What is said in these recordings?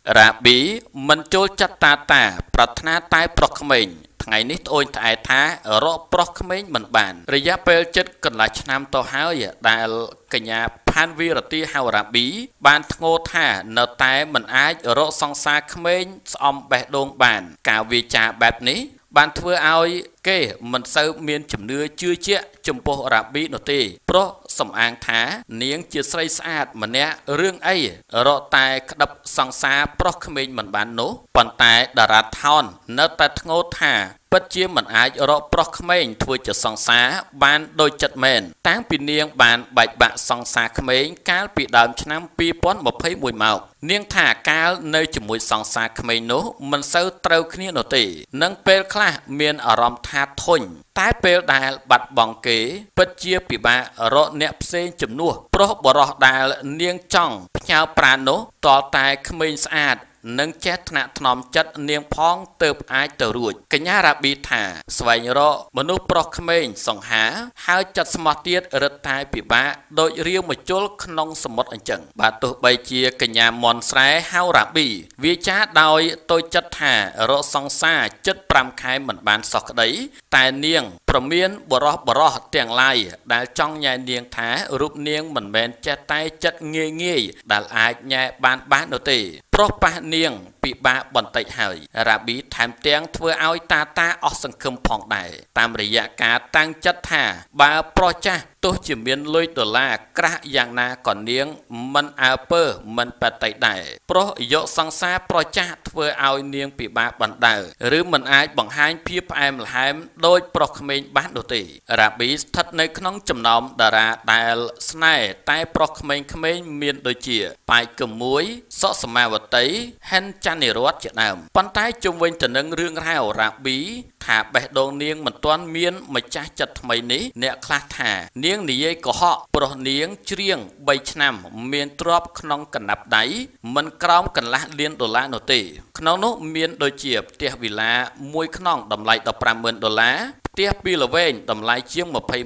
រ៉ាប៊ីមិនចូលចិត្តតាប្រាថ្នាតែប្រុសក្មេងថ្ងៃនេះត្អូញត្អែថារកប្រុសក្មេងមិនបានរយៈពេលចិត្តកន្លះឆ្នាំទៅហើយដែលកញ្ញាផានវីរទីហៅរ៉ាប៊ីបានធ្ងោថានៅតែមិនអាចរកសង្សារក្មេងស្អំបេះដូងបានការវាចាបែបនេះបានធ្វើឲ្យគេមិនសូវមានជំនឿជឿជាក់ចំពោះរ៉ាប៊ីនោះទេព្រោះសំអាងថានាងជាស្រីស្អាតម្នាក់រឿងអីរកតែក្តឹបសង្សារប្រុសក្មេងមិនបាននោះប៉ុន្តែតារាថោននៅតែធ្ងោថាពិតជាមិនអាចរកប្រុសក្មេងធ្វើជាសង្សារបានដូចចិត្តមែនតាំងពីនាងបានបែកបាក់សង្សារក្មេងកាលពីដើមឆ្នាំ2021មកនាងថាកាលនៅជាមួយសង្សារក្មេងនោះមិនសូវត្រូវគ្នានោះទេនឹងពេលខ្លះមានអារម្មណ៍ថាធុញតែពេលដែលបាត់បង់គេពិតជាពិបាករកអ្នកផ្សេងជំនួសប្រុសបរោះដែលនាងចង់ផ្ញើប្រាណនោះតលតែក្មេងស្អាតនឹងចេះថ្នាក់ថ្នមចិត្តនាងផងទៅអាចទៅរួចកញ្ញារ៉ាប៊ីថាស្វែងរកមនុស្សប្រុសក្មេងសង្ហាហើយចិត្តស្មោះទៀតរឹតតែពិបាកដូចរាវមកជុលក្នុងសមុទ្រអញ្ចឹងបាទទោះបីជាកញ្ញាមនស្រែហៅរ៉ាប៊ីវាចាដោយតូចចិត្តថារកសង្សារចិត្ត5ខែមិនបានសោះក្តីតែនាងប្រមានបរោះទាំងឡាយដែលចង់ញ៉ែនាងថារូបនាងមិនមែនចេះតែចិត្តងាយដែលអាចញ៉ែបាននោះទេប្រុសប៉ះនាងពិបាកបន្តិចហើយរ៉ាប៊ីថែមទាំងធ្វើឲ្យតាអស់សង្ឃឹមផងដែរតាមរយៈការតាំងចិត្តថាបើប្រុសចាស់ទោះជាមានលុយដុល្លារក្រាស់យ៉ាងណាក៏នាងមិនអើពើមិនបតិដែរប្រុសយកសង្សារប្រុសចាស់ធ្វើឲ្យនាងពិបាកបណ្ដើឬមិនអាចបង្ហាញភាពផ្អែមល្ហែមដោយប្រុសក្មេងបាននោះទេរ៉ាប៊ីស្ថិតនៅក្នុងចំណោមតារាដែលស្នេហ៍តែប្រុសក្មេងមានដូចជាប៉ៃកមួយសុសមាវតីហិនចាន់និរ័តជាដើមប៉ុន្តែជុំវិញទៅនឹងរឿងរ៉ាវរ៉ាប៊ីថាបេះដូងនាងមិនទាន់មានម្ចាស់ចិត្តថ្មីនេះអ្នកខ្លះថានាងនិយាយកុហកប្រុសនាងច្រៀង3ឆ្នាំមានទ្រព្យក្នុងកណ្ដាប់ដៃមិនក្រោមកន្លះលានដុល្លារនោះទេក្នុងនោះមានដូចជាផ្ទះវីឡាមួយខ្នងតម្លៃ$150,000ផ្ទះពីរល្វែងតម្លៃជាង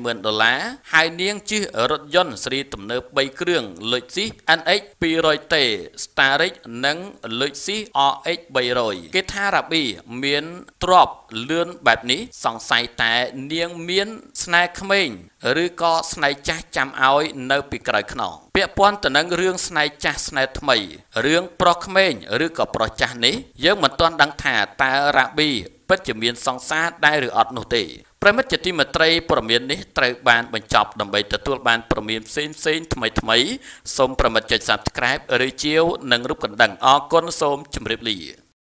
$20,000ហើយនាងជិះរថយន្តស៊េរីទំនើប3គ្រឿង Lexus NX 200T Starix និង Lexus RX 300គេថារ៉ាប៊ីមានទ្រព្យលឿនបែបនេះសង្ស័យតែនាងមានស្នេហ៍ក្មេងឬក៏ស្នេហ៍ចាស់ចាំឲ្យនៅពីក្រោយខ្នងពាក់ព័ន្ធទៅនឹងរឿងស្នេហ៍ចាស់ស្នេហ៍ថ្មីរឿងប្រុសក្មេងឬក៏ប្រុសចាស់នេះយើងមិនទាន់ដឹងថាតើរ៉ាប៊ីពិតជាមានសង្សារដែរឬអត់នោះទេប្រិមិត្តជាទីមេត្រីព័ត៌មាននេះត្រូវបានបញ្ចប់ដើម្បីទទួលបានព័ត៌មានផ្សេងថ្មីសូមប្រិមិត្តចុច Subscribe ឬជាវនិងរូបកណ្ដឹងអរគុណសូមជម្រាបលា